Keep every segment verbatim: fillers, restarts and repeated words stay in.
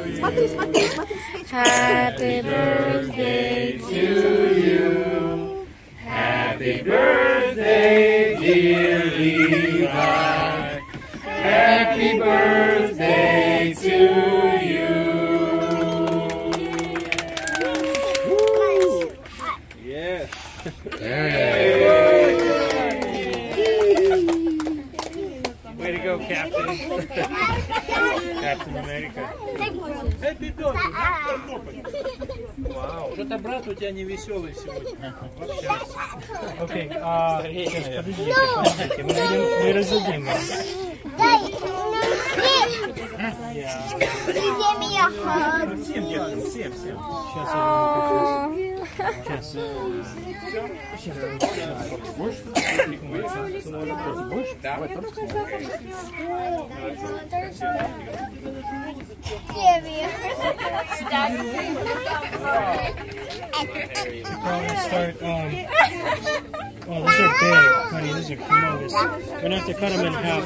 Смотри, смотри, смотри. Happy birthday to you. Happy birthday, dear Levi. Happy birthday to you. Yes. Way to go, Captain. Captain America. Вау. Что-то брат у тебя не веселый сегодня. Вообще. Окей, а подождите, подождите, мы, мы разудим. Всем детям, всем, всем. Сейчас я Сейчас. Будешь? Будешь? Да. Start, um, oh, these are big, honey, these are humongous. We're gonna have to cut them in half.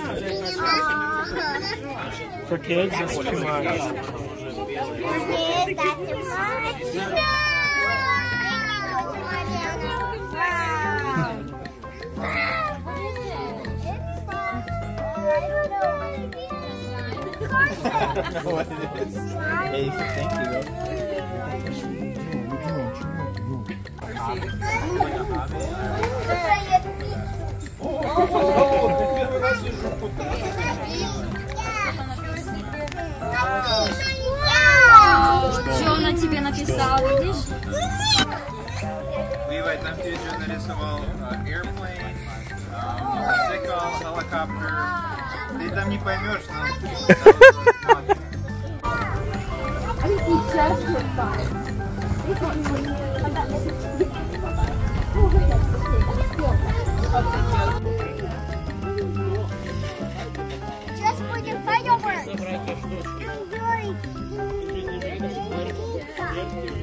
For kids, it's too much. I don't know what it is. Hey, thank you. Что она тебе написала, видишь? Levi, там тебе что нарисовал? Airplane, motorcycle, helicopter. Ты там не поймешь, но... Just for the fireworks.